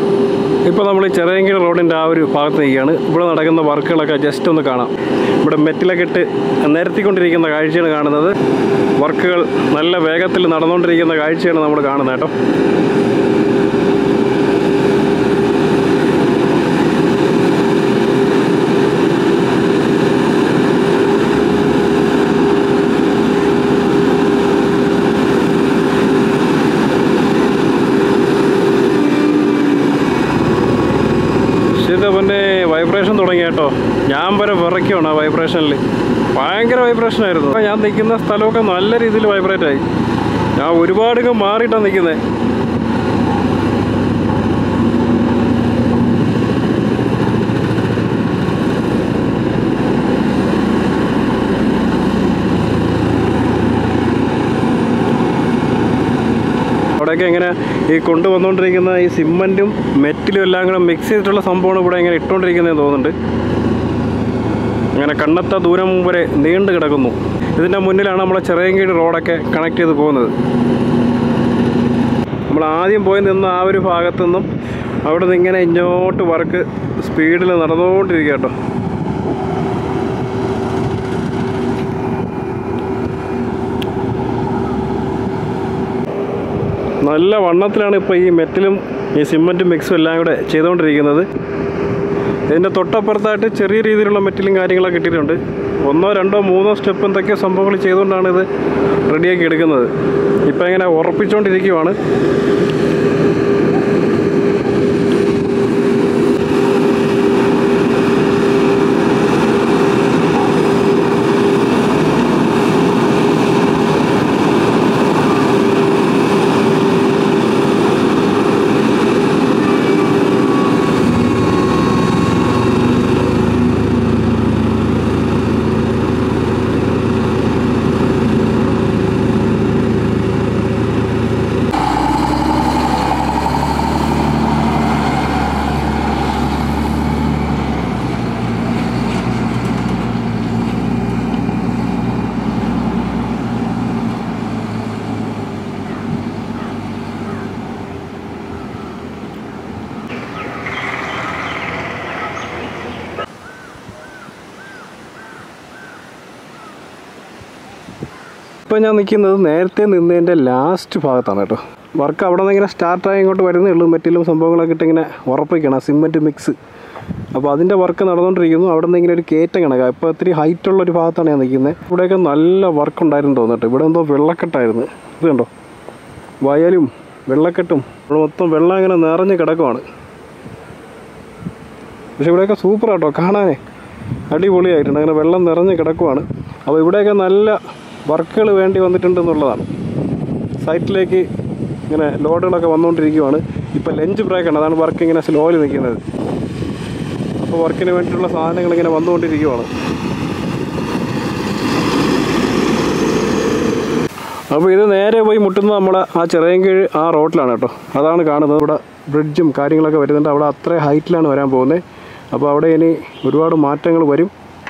ഇപ്പോൾ നമ്മൾ ചെറിയങ്കിഴ റോഡിൻ്റെ ആ ഒരു ഭാഗത്തേക്കാണ്. ഇവിടെ നടക്കുന്ന വർക്കുകളൊക്കെ ജസ്റ്റ് ഒന്ന് കാണാം. ഇവിടെ മെറ്റിലൊക്കെ ഇട്ട് നിരത്തിക്കൊണ്ടിരിക്കുന്ന കാഴ്ചയാണ് കാണുന്നത്. വർക്കുകൾ നല്ല വേഗത്തിൽ നടന്നുകൊണ്ടിരിക്കുന്ന കാഴ്ചയാണ് നമ്മൾ കാണുന്നത് കേട്ടോ. പിന്നെ വൈബ്രേഷൻ തുടങ്ങി കേട്ടോ. ഞാൻ വരെ വിറയ്ക്കുകയാണ് ആ വൈബ്രേഷനിൽ. ഭയങ്കര വൈബ്രേഷനായിരുന്നു. ഞാൻ നിൽക്കുന്ന സ്ഥലമൊക്കെ നല്ല രീതിയിൽ വൈബ്രേറ്റായി. ഞാൻ ഒരുപാട് മാറിയിട്ടാണ് നിൽക്കുന്നത്. അവിടെയൊക്കെ ഇങ്ങനെ ഈ കൊണ്ടുവന്നുകൊണ്ടിരിക്കുന്ന ഈ സിമെൻറ്റും മെറ്റിലും എല്ലാം കൂടെ മിക്സ് ചെയ്തിട്ടുള്ള സംഭവമാണ് ഇവിടെ ഇങ്ങനെ ഇട്ടുകൊണ്ടിരിക്കുന്നതെന്ന് തോന്നുന്നുണ്ട്. അങ്ങനെ കണ്ണത്ത ദൂരം വരെ നീണ്ടു കിടക്കുന്നു. ഇതിൻ്റെ മുന്നിലാണ് നമ്മളെ ചിറയൻകീഴ് റോഡൊക്കെ കണക്ട് ചെയ്ത് പോകുന്നത്. നമ്മൾ ആദ്യം പോയി നിന്ന് ആ ഒരു ഭാഗത്തു നിന്നും അവിടെ നിന്ന് ഇങ്ങനെ ഇങ്ങോട്ട് വർക്ക് സ്പീഡിൽ നടന്നുകൊണ്ടിരിക്കുക കേട്ടോ. നല്ല വണ്ണത്തിലാണ് ഇപ്പോൾ ഈ മെറ്റലും ഈ സിമെൻറ്റും മിക്സും എല്ലാം കൂടെ ചെയ്തുകൊണ്ടിരിക്കുന്നത്. ഇതിൻ്റെ തൊട്ടപ്പുറത്തായിട്ട് ചെറിയ രീതിയിലുള്ള മെറ്റലും കാര്യങ്ങളൊക്കെ ഇട്ടിട്ടുണ്ട്. ഒന്നോ രണ്ടോ മൂന്നോ സ്റ്റെപ്പ് എന്തൊക്കെയോ സംഭവങ്ങൾ ചെയ്തുകൊണ്ടാണ് ഇത് റെഡിയാക്കി എടുക്കുന്നത്. ഇപ്പം ഇങ്ങനെ ഉറപ്പിച്ചുകൊണ്ടിരിക്കുവാണ്. ഇപ്പോൾ ഞാൻ നിൽക്കുന്നത് നേരത്തെ നിന്നതിൻ്റെ ലാസ്റ്റ് ഭാഗത്താണ് കേട്ടോ. വർക്ക് അവിടെ നിന്ന് ഇങ്ങനെ സ്റ്റാർട്ടായി ഇങ്ങോട്ട് വരുന്നേ ഉള്ളൂ. മെറ്റലും സംഭവങ്ങളൊക്കെ ഇട്ട് ഇങ്ങനെ ഉറപ്പിക്കണം, സിമെൻറ്റ് മിക്സ്. അപ്പോൾ അതിൻ്റെ വർക്ക് നടന്നുകൊണ്ടിരിക്കുന്നു. അവിടെ നിന്ന് ഇങ്ങനെ ഒരു കയറ്റം കണക്കാം. ഇപ്പോൾ ഒത്തിരി ഹൈറ്റുള്ളൊരു ഭാഗത്താണ് ഞാൻ നിൽക്കുന്നത്. ഇവിടെയൊക്കെ നല്ല വർക്ക് ഉണ്ടായിരുന്നു തോന്നട്ടെ. ഇവിടെ എന്തോ വെള്ളക്കെട്ടായിരുന്നു. ഇത് കണ്ടോ, വയലും വെള്ളക്കെട്ടും ഇവിടെ മൊത്തം വെള്ളം ഇങ്ങനെ നിറഞ്ഞ് കിടക്കുവാണ്. പക്ഷെ ഇവിടെയൊക്കെ സൂപ്പറാട്ടോ, കാണാനേ അടിപൊളിയായിട്ടുണ്ട്. അങ്ങനെ വെള്ളം നിറഞ്ഞ് കിടക്കുവാണ്. അപ്പോൾ ഇവിടെയൊക്കെ നല്ല വർക്കുകൾ വേണ്ടി വന്നിട്ടുണ്ടെന്നുള്ളതാണ്. സൈറ്റിലേക്ക് ഇങ്ങനെ ലോഡുകളൊക്കെ വന്നുകൊണ്ടിരിക്കുകയാണ്. ഇപ്പോൾ ലഞ്ച് ബ്രേക്കാണ്, അതാണ് വർക്ക് ഇങ്ങനെ സ്ലോയിൽ നിൽക്കുന്നത്. അപ്പോൾ വർക്കിന് വേണ്ടിയിട്ടുള്ള സാധനങ്ങൾ ഇങ്ങനെ വന്നുകൊണ്ടിരിക്കുകയാണ്. അപ്പോൾ ഇത് നേരെ പോയി മുട്ടുന്നത് നമ്മളെ ആ ചിറയൻകീഴ് ആ റോഡിലാണ് കേട്ടോ. അതാണ് കാണുന്നത്. ഇവിടെ ബ്രിഡ്ജും കാര്യങ്ങളൊക്കെ വരുന്നുണ്ട്. അവിടെ അത്ര ഹൈറ്റിലാണ് വരാൻ പോകുന്നത്. അപ്പോൾ അവിടെ ഇനി ഒരുപാട് മാറ്റങ്ങൾ വരും.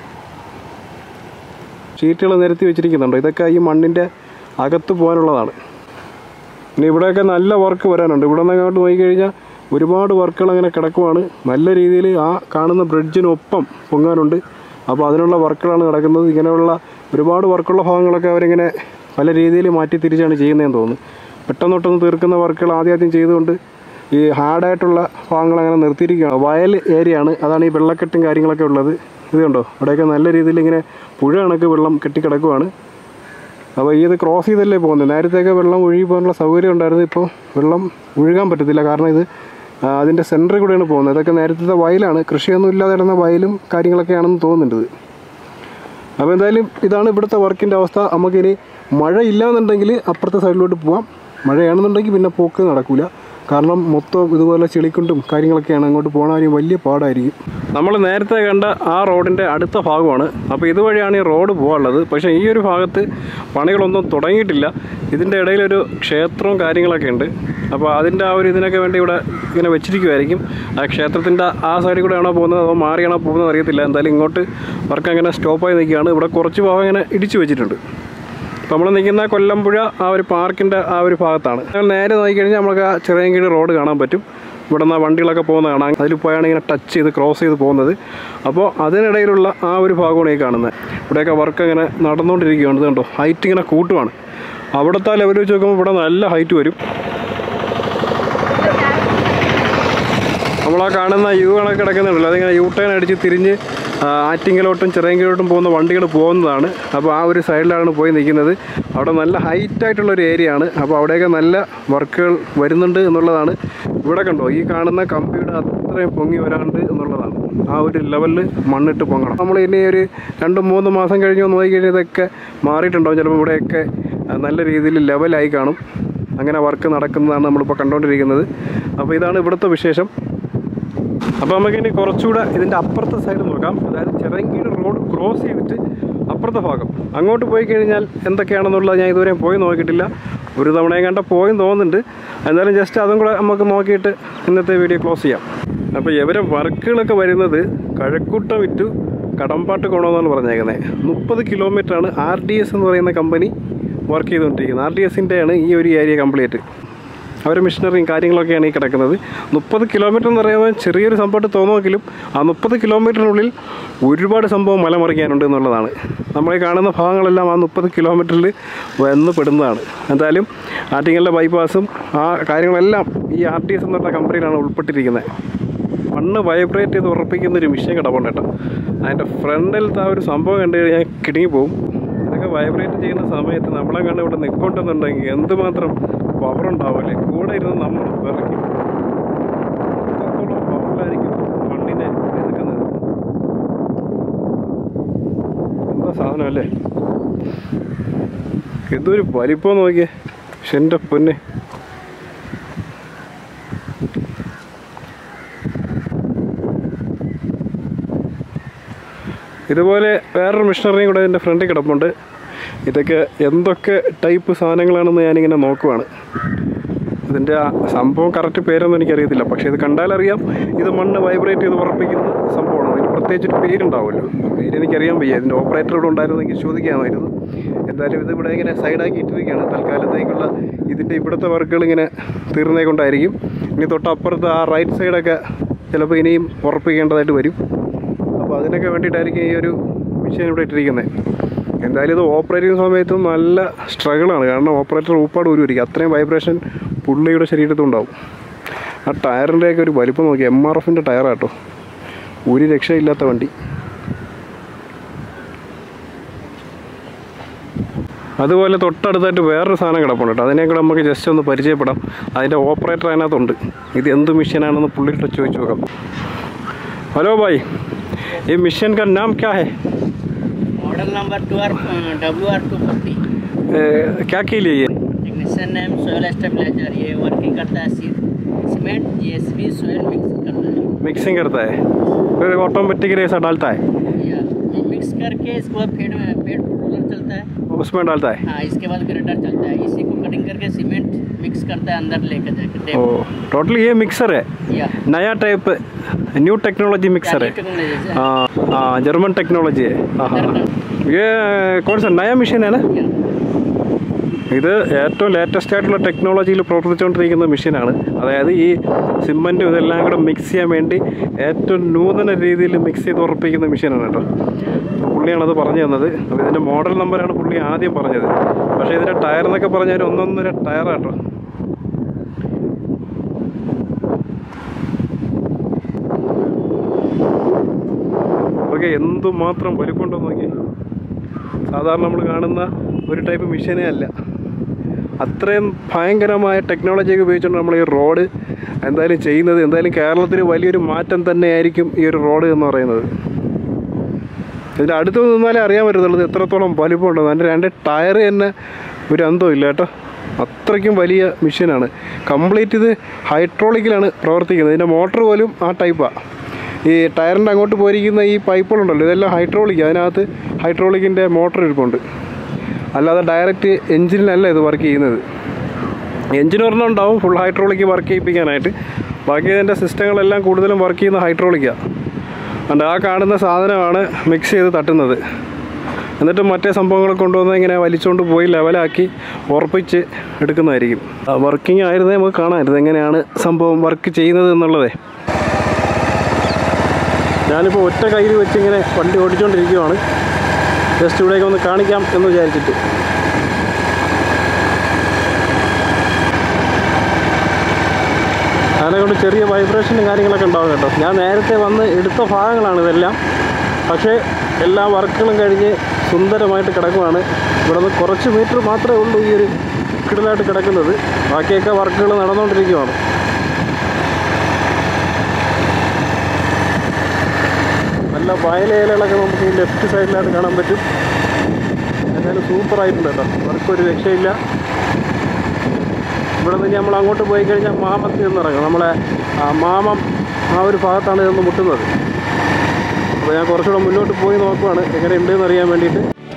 ഷീറ്റുകൾ നിരത്തി വെച്ചിരിക്കുന്നുണ്ട്. ഇതൊക്കെ ഈ മണ്ണിൻ്റെ അകത്ത് പോകാനുള്ളതാണ്. ഇനി ഇവിടെയൊക്കെ നല്ല വർക്ക് വരാനുണ്ട്. ഇവിടെ നിന്ന് അങ്ങോട്ട് പോയിക്കഴിഞ്ഞാൽ ഒരുപാട് വർക്കുകൾ അങ്ങനെ കിടക്കുവാണ്. നല്ല രീതിയിൽ ആ കാണുന്ന ബ്രിഡ്ജിനൊപ്പം പൊങ്ങാനുണ്ട്. അപ്പോൾ അതിനുള്ള വർക്കുകളാണ് കിടക്കുന്നത്. ഇങ്ങനെയുള്ള ഒരുപാട് വർക്കുള്ള ഭാഗങ്ങളൊക്കെ അവരിങ്ങനെ പല രീതിയിൽ മാറ്റി തിരിച്ചാണ് ചെയ്യുന്നതെന്ന് തോന്നുന്നു. പെട്ടെന്നൊട്ടൊന്ന് തീർക്കുന്ന വർക്കുകൾ ആദ്യം ആദ്യം ചെയ്തുകൊണ്ട് ഈ ഹാർഡായിട്ടുള്ള ഭാഗങ്ങൾ അങ്ങനെ നിർത്തിയിരിക്കുകയാണ്. വയൽ ഏരിയയാണ്, അതാണ് ഈ വെള്ളക്കെട്ടും കാര്യങ്ങളൊക്കെ ഉള്ളത്. ഇത് കണ്ടോ, അവിടെയൊക്കെ നല്ല രീതിയിൽ ഇങ്ങനെ പുഴ കണക്ക് വെള്ളം കെട്ടിക്കിടക്കുവാണ്. അപ്പോൾ ഈ ഇത് ക്രോസ് ചെയ്തല്ലേ പോകുന്നത്. നേരത്തെയൊക്കെ വെള്ളം ഒഴുകി പോകാനുള്ള സൗകര്യം ഉണ്ടായിരുന്നു. ഇപ്പോൾ വെള്ളം ഒഴുകാൻ പറ്റത്തില്ല. കാരണം ഇത് അതിൻ്റെ സെൻറ്ററിൽ കൂടെയാണ് പോകുന്നത്. ഇതൊക്കെ നേരത്തെ വയലാണ്, കൃഷിയൊന്നും ഇല്ലാതെ കിടന്ന വയലും കാര്യങ്ങളൊക്കെയാണെന്ന് തോന്നുന്നുണ്ട്. അപ്പോൾ എന്തായാലും ഇതാണ് ഇവിടുത്തെ വർക്കിൻ്റെ അവസ്ഥ. നമുക്കിനി മഴ ഇല്ലാന്നുണ്ടെങ്കിൽ അപ്പുറത്തെ സൈഡിലോട്ട് പോവാം. മഴയാണെന്നുണ്ടെങ്കിൽ പിന്നെ പോക്ക് നടക്കില്ല. കാരണം മൊത്തം ഇതുപോലെ ചെളിക്കുണ്ടും കാര്യങ്ങളൊക്കെയാണ്. അങ്ങോട്ട് പോകണമെങ്കിൽ വലിയ പാടായിരിക്കും. നമ്മൾ നേരത്തെ കണ്ട ആ റോഡിൻ്റെ അടുത്ത ഭാഗമാണ്. അപ്പോൾ ഇതുവഴിയാണ് ഈ റോഡ് പോകാനുള്ളത്. പക്ഷേ ഈ ഒരു ഭാഗത്ത് പണികളൊന്നും തുടങ്ങിയിട്ടില്ല. ഇതിൻ്റെ ഇടയിലൊരു ക്ഷേത്രവും കാര്യങ്ങളൊക്കെ ഉണ്ട്. അപ്പോൾ അതിൻ്റെ ആ ഒരു ഇതിനൊക്കെ വേണ്ടി ഇവിടെ ഇങ്ങനെ വെച്ചിരിക്കുമായിരിക്കും. ആ ക്ഷേത്രത്തിൻ്റെ ആ സൈഡിൽ കൂടെയാണോ പോകുന്നത് അതോ മാറിയാണോ പോകുന്നത് അറിയത്തില്ല. എന്തായാലും ഇങ്ങോട്ട് വർക്ക് അങ്ങനെ സ്റ്റോപ്പായി നിൽക്കുകയാണ്. ഇവിടെ കുറച്ച് ഭാഗം ഇങ്ങനെ ഇടിച്ചു വെച്ചിട്ടുണ്ട്. അപ്പോൾ നമ്മൾ നിൽക്കുന്ന കൊല്ലമ്പുഴ ആ ഒരു പാർക്കിൻ്റെ ആ ഒരു ഭാഗത്താണ്. നേരെ നോക്കിക്കഴിഞ്ഞാൽ നമുക്ക് ആ ചിറയൻകീഴ് റോഡ് കാണാൻ പറ്റും. ഇവിടെ നിന്ന് വണ്ടികളൊക്കെ പോകുന്നത് കാണാം. അതിൽ പോയാണ് ഇങ്ങനെ ടച്ച് ചെയ്ത് ക്രോസ് ചെയ്ത് പോകുന്നത്. അപ്പോൾ അതിനിടയിലുള്ള ആ ഒരു ഭാഗമാണ് ഈ കാണുന്നത്. ഇവിടെയൊക്കെ വർക്ക് ഇങ്ങനെ നടന്നുകൊണ്ടിരിക്കുകയാണ്. ഇത് കണ്ടോ, ഹൈറ്റ് ഇങ്ങനെ കൂട്ടുവാണ്. അവിടുത്തെ ലെവൽ വെച്ച് നോക്കുമ്പോൾ ഇവിടെ നല്ല ഹൈറ്റ് വരും. നമ്മളാ കാണുന്ന യു കണക്ക് കിടക്കുന്നുണ്ടല്ലോ, അതിങ്ങനെ യു ടേൺ അടിച്ച് തിരിഞ്ഞ് ആറ്റിങ്ങലോട്ടും ചിറയൻകീഴോട്ടും പോകുന്ന വണ്ടികൾ പോകുന്നതാണ്. അപ്പോൾ ആ ഒരു സൈഡിലാണ് പോയി നിൽക്കുന്നത്. അവിടെ നല്ല ഹൈറ്റായിട്ടുള്ളൊരു ഏരിയ ആണ്. അപ്പോൾ അവിടെയൊക്കെ നല്ല വർക്കുകൾ വരുന്നുണ്ട് എന്നുള്ളതാണ്. ഇവിടെ കണ്ടോ, ഈ കാണുന്ന കമ്പിയുടെ അത്രയും പൊങ്ങി വരാണ്ട് എന്നുള്ളതാണ്. ആ ഒരു ലെവലിൽ മണ്ണിട്ട് പൊങ്ങണം. നമ്മൾ ഇനി ഒരു രണ്ട് മൂന്ന് മാസം കഴിഞ്ഞ് നോക്കി കഴിഞ്ഞാൽ ഇതൊക്കെ മാറിയിട്ടുണ്ടാവും. ചിലപ്പോൾ ഇവിടെയൊക്കെ നല്ല രീതിയിൽ ലെവലായി കാണും. അങ്ങനെ വർക്ക് നടക്കുന്നതാണ് നമ്മളിപ്പോൾ കണ്ടുകൊണ്ടിരിക്കുന്നത്. അപ്പോൾ ഇതാണ് ഇവിടുത്തെ വിശേഷം. അപ്പോൾ നമുക്കിനി കുറച്ചുകൂടെ ഇതിൻ്റെ അപ്പുറത്തെ സൈഡ് നോക്കാം. അതായത് ചിറയൻകീഴ് റോഡ് ക്രോസ് ചെയ്തിട്ട് അപ്പുറത്തെ ഭാഗം. അങ്ങോട്ട് പോയി കഴിഞ്ഞാൽ എന്തൊക്കെയാണെന്നുള്ളത് ഞാൻ ഇതുവരെ പോയി നോക്കിയിട്ടില്ല. ഒരു തവണയും കണ്ട പോയി തോന്നുന്നുണ്ട്. എന്തായാലും ജസ്റ്റ് അതും കൂടെ നമുക്ക് നോക്കിയിട്ട് ഇന്നത്തെ വീഡിയോ ക്ലോസ് ചെയ്യാം. അപ്പോൾ ഇവരെ വർക്കുകളൊക്കെ വരുന്നത് കഴക്കൂട്ടം വിറ്റു കടമ്പാട്ട് കോണമെന്നാണ് പറഞ്ഞേക്കുന്നത്. മുപ്പത് കിലോമീറ്ററാണ് ആർ ഡി എസ് എന്ന് പറയുന്ന കമ്പനി വർക്ക് ചെയ്തുകൊണ്ടിരിക്കുന്നത്. ആർ ഡി എസിൻ്റെയാണ് ഈ ഒരു ഏരിയ കംപ്ലീറ്റ്. അവരുടെ മിഷനറിയും കാര്യങ്ങളൊക്കെയാണ് ഈ കിടക്കുന്നത്. മുപ്പത് കിലോമീറ്റർ എന്ന് പറയുന്നത് ചെറിയൊരു സംഭവമായിട്ട് തോന്നുമെങ്കിലും ആ മുപ്പത് കിലോമീറ്ററിനുള്ളിൽ ഒരുപാട് സംഭവം മലമറിക്കാനുണ്ട് എന്നുള്ളതാണ്. നമ്മളീ കാണുന്ന ഭാഗങ്ങളെല്ലാം ആ മുപ്പത് കിലോമീറ്ററിൽ വന്ന് പെടുന്നതാണ്. എന്തായാലും ആറ്റിങ്ങലിലെ ബൈപ്പാസും ആ കാര്യങ്ങളെല്ലാം ഈ ആർ ഡി എസ് എന്നുള്ള കമ്പനിയിലാണ് ഉൾപ്പെട്ടിരിക്കുന്നത്. മണ്ണ് വൈബ്രേറ്റ് ചെയ്ത് ഉറപ്പിക്കുന്നൊരു മിഷൻ കിടപ്പുണ്ട് കേട്ടോ. അതിൻ്റെ ഫ്രണ്ടിലത്തെ ആ ഒരു സംഭവം കണ്ടു കഴിഞ്ഞാൽ കിടുങ്ങി പോവും. ഇതൊക്കെ വൈബ്രേറ്റ് ചെയ്യുന്ന സമയത്ത് നമ്മളെ കണ്ട് ഇവിടെ നിൽക്കൊണ്ടെന്നുണ്ടെങ്കിൽ എന്തുമാത്രം പവർ ഉണ്ടാവില്ലേ. കൂടെ ഇരുന്ന് നമ്മൾ വിറയ്ക്കും. അത്രത്തോളം പവറിലായിരിക്കും മണ്ണിനെ എതുക്കുന്നത്. എന്താ സാധനം അല്ലേ. എന്തൊരു വലിപ്പം നോക്കിയേ. പക്ഷെ എൻ്റെ പൊന്നെ, ഇതുപോലെ വേറൊരു മിഷനറിയും കൂടെ എൻ്റെ ഫ്രണ്ടിൽ കിടപ്പുണ്ട്. ഇതൊക്കെ എന്തൊക്കെ ടൈപ്പ് സാധനങ്ങളാണെന്ന് ഞാനിങ്ങനെ നോക്കുവാണ്. ഇതിൻ്റെ ആ സംഭവം കറക്റ്റ് പേരൊന്നും എനിക്കറിയത്തില്ല. പക്ഷേ ഇത് കണ്ടാലറിയാം ഇത് മണ്ണ് വൈബ്രേറ്റ് ചെയ്ത് ഉറപ്പിക്കുന്ന സംഭവമാണ്. ഇതിന് പ്രത്യേകിച്ചൊരു പേരുണ്ടാവുമല്ലോ. പേര് എനിക്കറിയാൻ വയ്യ. ഇതിൻ്റെ ഓപ്പറേറ്റർ ഇവിടെ ഉണ്ടായിരുന്നെങ്കിൽ ചോദിക്കാമായിരുന്നു. എന്തായാലും ഇത് ഇവിടെ ഇങ്ങനെ സൈഡാക്കി ഇട്ടിരിക്കുകയാണ് തൽക്കാലത്തേക്കുള്ള. ഇതിൻ്റെ ഇവിടുത്തെ വർക്കുകൾ ഇങ്ങനെ തീർന്നേ കൊണ്ടായിരിക്കും. ഇനി തൊട്ടപ്പുറത്ത് ആ റൈറ്റ് സൈഡൊക്കെ ചിലപ്പോൾ ഇനിയും ഉറപ്പിക്കേണ്ടതായിട്ട് വരും. അപ്പോൾ അതിനൊക്കെ വേണ്ടിയിട്ടായിരിക്കും ഈ ഒരു മെഷീൻ ഇവിടെ ഇട്ടിരിക്കുന്നത്. എന്തായാലും ഇത് ഓപ്പറേറ്റ് ചെയ്യുന്ന സമയത്തും നല്ല സ്ട്രഗിളാണ്. കാരണം ഓപ്പറേറ്റർ ഊപ്പാട് ഊരുമായിരിക്കും. അത്രയും വൈബ്രേഷൻ പുള്ളിയുടെ ശരീരത്തുണ്ടാവും. ആ ടയറിൻ്റെയൊക്കെ ഒരു വലിപ്പം നോക്കി. എം ആർ എഫിൻ്റെ ടയറാട്ടോ. ഒരു രക്ഷയില്ലാത്ത വണ്ടി. അതുപോലെ തൊട്ടടുത്തായിട്ട് വേറൊരു സാധനം കിടപ്പുണ്ട് കേട്ടോ. അതിനെക്കൂടെ നമുക്ക് ജസ്റ്റ് ഒന്ന് പരിചയപ്പെടാം. അതിൻ്റെ ഓപ്പറേറ്റർ അതിനകത്തുണ്ട്. ഇത് എന്ത് മെഷീനാണെന്ന് പുള്ളിയിട്ട് ചോദിച്ചു നോക്കാം. हेलो भाई, ये मिशन का नाम क्या है? Model number two R W R two forty. क्या के लिए ये? टेक्नीशियन नेम सोयल स्टेबलाइजर। ये वर्किंग करता है सीमेंट जीएसबी सोयल मिक्स करता है मिक्सिंग करता है फिर ऑटोमेटिकली ऐसा डालता है। या ये मिक्स करके इसके बाद फेड में फेड रोलर चलता है, उसमें डालता है। हाँ, इसके बाद ग्रेडर चलता है। इसी को कटिंग करके सीमेंट मिक्स करता है अंदर लेकर जाकर। ओ टोटली ये मिक्सर है, या नया टाइप न्यू टेक्नोलॉजी मिक्सर है। हाँ हाँ, जर्मन टेक्नोलॉजी है। हाँ हाँ, ये कौन सा नया मिशन है ना? ഇത് ഏറ്റവും ലേറ്റസ്റ്റ് ആയിട്ടുള്ള ടെക്നോളജിയിൽ പ്രവർത്തിച്ചുകൊണ്ടിരിക്കുന്ന മെഷീനാണ്. അതായത് ഈ സിമൻറ്റും ഇതെല്ലാം കൂടെ മിക്സ് ചെയ്യാൻ വേണ്ടി ഏറ്റവും നൂതന രീതിയിൽ മിക്സ് ചെയ്ത് ഉറപ്പിക്കുന്ന മെഷീനാണ് കേട്ടോ. അപ്പോൾ പുള്ളിയാണത് പറഞ്ഞു തന്നത്. അപ്പോൾ ഇതിൻ്റെ മോഡൽ നമ്പറാണ് പുള്ളി ആദ്യം പറഞ്ഞത്. പക്ഷേ ഇതിൻ്റെ ടയർ എന്നൊക്കെ പറഞ്ഞാൽ ഒരു ഒന്നൊന്നര ടയറാട്ടോ. ഓക്കെ, എന്തുമാത്രം വലിപ്പമുണ്ടോ നോക്കി. സാധാരണ നമ്മൾ കാണുന്ന ഒരു ടൈപ്പ് മെഷീനേ അല്ല. അത്രയും ഭയങ്കരമായ ടെക്നോളജിയൊക്കെ ഉപയോഗിച്ചുകൊണ്ട് നമ്മൾ ഈ റോഡ് എന്തായാലും ചെയ്യുന്നത്. എന്തായാലും കേരളത്തിൽ വലിയൊരു മാറ്റം തന്നെയായിരിക്കും ഈ ഒരു റോഡ് എന്ന് പറയുന്നത്. ഇതിൻ്റെ അടുത്ത് നിന്നാലേ അറിയാൻ പറ്റത്തുള്ളൂ എത്രത്തോളം വലിപ്പമുണ്ടോ. അതിൻ്റെ രണ്ട് ടയർ തന്നെ ഒരു അന്തവും ഇല്ല കേട്ടോ. അത്രയ്ക്കും വലിയ മെഷീനാണ്. കംപ്ലീറ്റ് ഇത് ഹൈഡ്രോളിക്കിലാണ് പ്രവർത്തിക്കുന്നത്. ഇതിൻ്റെ മോട്ടർ പോലും ആ ടൈപ്പാണ്. ഈ ടയറിൻ്റെ അങ്ങോട്ട് പോയിരിക്കുന്ന ഈ പൈപ്പുകളുണ്ടല്ലോ, ഇതെല്ലാം ഹൈഡ്രോളിക്. അതിനകത്ത് ഹൈഡ്രോളിക്കിൻ്റെ മോട്ടർ ഇരിപ്പുണ്ട്. അല്ലാതെ ഡയറക്റ്റ് എൻജിനിലല്ല ഇത് വർക്ക് ചെയ്യുന്നത്. എൻജിൻ ഒരെണ്ണം ഉണ്ടാവും ഫുൾ ഹൈഡ്രോളിക്ക് വർക്ക് ചെയ്യിപ്പിക്കാനായിട്ട്. ബാക്കി ഇതിൻ്റെ സിസ്റ്റങ്ങളെല്ലാം കൂടുതലും വർക്ക് ചെയ്യുന്ന ഹൈഡ്രോളിക്കാണ്. അതുകൊണ്ട് ആ കാണുന്ന സാധനമാണ് മിക്സ് ചെയ്ത് തട്ടുന്നത്. എന്നിട്ട് മറ്റേ സംഭവങ്ങൾ കൊണ്ടുവന്ന് ഇങ്ങനെ വലിച്ചുകൊണ്ട് പോയി ലെവലാക്കി ഉറപ്പിച്ച് എടുക്കുന്നതായിരിക്കും. വർക്കിംഗ് ആയിരുന്നേ നമുക്ക് കാണാമായിരുന്നു എങ്ങനെയാണ് സംഭവം വർക്ക് ചെയ്യുന്നത് എന്നുള്ളതേ. ഞാനിപ്പോൾ ഒറ്റ കയ്യിൽ വെച്ച് ഇങ്ങനെ വണ്ടി ഓടിച്ചുകൊണ്ടിരിക്കുകയാണ്. ജസ്റ്റ് ഇവിടേക്ക് ഒന്ന് കാണിക്കാം എന്ന് വിചാരിച്ചിട്ട്. അതിനെക്കൊണ്ട് ചെറിയ വൈബ്രേഷനും കാര്യങ്ങളൊക്കെ ഉണ്ടാവും കേട്ടോ. ഞാൻ നേരത്തെ വന്ന് എടുത്ത ഭാഗങ്ങളാണ് ഇതെല്ലാം. പക്ഷേ എല്ലാ വർക്കുകളും കഴിഞ്ഞ് സുന്ദരമായിട്ട് കിടക്കുവാണ്. ഇവിടെ നിന്ന് കുറച്ച് മീറ്റർ മാത്രമേ ഉള്ളൂ ഈ ഒരു കിടലായിട്ട് കിടക്കുന്നത്. ബാക്കിയൊക്കെ വർക്കുകൾ നടന്നുകൊണ്ടിരിക്കുകയാണ്. നല്ല വയലേലകളൊക്കെ നമുക്ക് ഈ ലെഫ്റ്റ് സൈഡിലായിട്ട് കാണാൻ പറ്റും. എന്തായാലും സൂപ്പറായിട്ടുണ്ട് കേട്ടോ. വർക്കൊരു രക്ഷയില്ല. ഇവിടെ നിന്ന് നമ്മൾ അങ്ങോട്ട് പോയി കഴിഞ്ഞാൽ മാമത്തിൽ നിന്നിറങ്ങും. നമ്മളെ മാമം ആ ഒരു ഭാഗത്താണ് ഇതൊന്ന് മുട്ടുന്നത്. അപ്പോൾ ഞാൻ കുറച്ചുകൂടെ മുന്നോട്ട് പോയി നോക്കുവാണ് എങ്ങനെ ഉണ്ടെന്ന് അറിയാൻ വേണ്ടിയിട്ട്.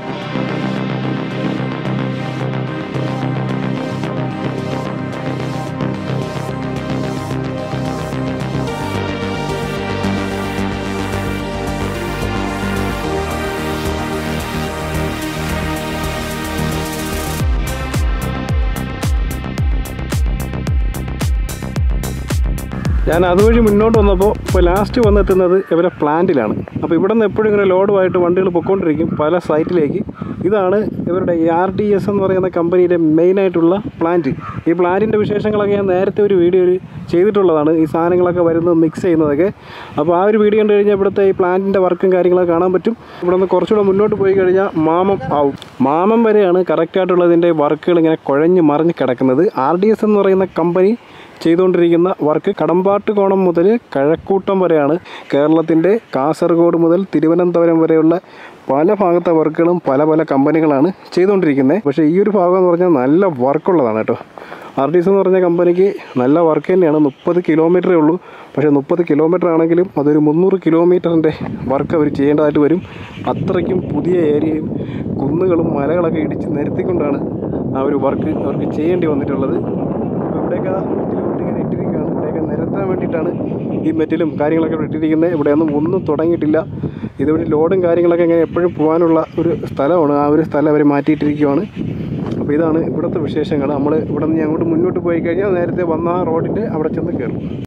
ഞാൻ അതുവഴി മുന്നോട്ട് വന്നപ്പോൾ ഇപ്പോൾ ലാസ്റ്റ് വന്നെത്തുന്നത് ഇവരെ പ്ലാന്റിലാണ്. അപ്പോൾ ഇവിടെ നിന്ന് എപ്പോഴും ഇങ്ങനെ ലോഡുമായിട്ട് വണ്ടികൾ പൊയ്ക്കൊണ്ടിരിക്കും പല സൈറ്റിലേക്ക്. ഇതാണ് ഇവരുടെ ആർ ഡി എസ് എന്ന് പറയുന്ന കമ്പനിയുടെ മെയിനായിട്ടുള്ള പ്ലാന്റ്. ഈ പ്ലാന്റിൻ്റെ വിശേഷങ്ങളൊക്കെ ഞാൻ നേരത്തെ ഒരു വീഡിയോയിൽ ചെയ്തിട്ടുള്ളതാണ്, ഈ സാധനങ്ങളൊക്കെ വരുന്നത് മിക്സ് ചെയ്യുന്നതൊക്കെ. അപ്പോൾ ആ ഒരു വീഡിയോ കണ്ടു കഴിഞ്ഞാൽ ഇവിടുത്തെ ഈ പ്ലാന്റിൻ്റെ വർക്കും കാര്യങ്ങളൊക്കെ കാണാൻ പറ്റും. ഇവിടെ നിന്ന് കുറച്ചുകൂടെ മുന്നോട്ട് പോയി കഴിഞ്ഞാൽ മാമം ആവും. മാമം വരെയാണ് കറക്റ്റായിട്ടുള്ളതിൻ്റെ വർക്കുകൾ ഇങ്ങനെ കുഴഞ്ഞ് മറിഞ്ഞ് കിടക്കുന്നത്. ആർ ഡി എസ് എന്ന് പറയുന്ന കമ്പനി ചെയ്തുകൊണ്ടിരിക്കുന്ന വർക്ക് കടമ്പാട്ടുകോണം മുതൽ കഴക്കൂട്ടം വരെയാണ്. കേരളത്തിൻ്റെ കാസർഗോഡ് മുതൽ തിരുവനന്തപുരം വരെയുള്ള പല ഭാഗത്തെ വർക്കുകളും പല പല കമ്പനികളാണ് ചെയ്തുകൊണ്ടിരിക്കുന്നത്. പക്ഷേ ഈ ഒരു ഭാഗം എന്ന് പറഞ്ഞാൽ നല്ല വർക്കുള്ളതാണ് കേട്ടോ. ആർ ഡി എസ് എന്ന് പറഞ്ഞ കമ്പനിക്ക് നല്ല വർക്ക് തന്നെയാണ്. മുപ്പത് കിലോമീറ്ററേ ഉള്ളൂ. പക്ഷേ മുപ്പത് കിലോമീറ്റർ ആണെങ്കിലും അതൊരു മുന്നൂറ് കിലോമീറ്ററിൻ്റെ വർക്ക് അവർ ചെയ്യേണ്ടതായിട്ട് വരും. അത്രയ്ക്കും പുതിയ ഏരിയയും കുന്നുകളും മലകളൊക്കെ ഇടിച്ച് നിരത്തിക്കൊണ്ടാണ് ആ ഒരു വർക്ക് അവർക്ക് ചെയ്യേണ്ടി വന്നിട്ടുള്ളത്. ഇവിടെയൊക്കെ മെറ്റിൽ ഇങ്ങനെ ഇട്ടിരിക്കുകയാണ്. ഇവിടെയൊക്കെ നിരത്താൻ വേണ്ടിയിട്ടാണ് ഈ മെറ്റിലും കാര്യങ്ങളൊക്കെ ഇവിടെ ഇട്ടിരിക്കുന്നത്. ഇവിടെയൊന്നും ഒന്നും തുടങ്ങിയിട്ടില്ല. ഇതുവഴി ലോഡും കാര്യങ്ങളൊക്കെ ഇങ്ങനെ എപ്പോഴും പോകാനുള്ള ഒരു സ്ഥലമാണ്. ആ ഒരു സ്ഥലം അവർ മാറ്റിയിട്ടിരിക്കുകയാണ്. അപ്പോൾ ഇതാണ് ഇവിടുത്തെ വിശേഷങ്ങൾ. നമ്മൾ ഇവിടെ നിന്ന് അങ്ങോട്ട് മുന്നോട്ട് പോയി കഴിഞ്ഞാൽ നേരത്തെ വന്ന ആ റോഡിൻ്റെ അവിടെ ചെന്ന് കയറും.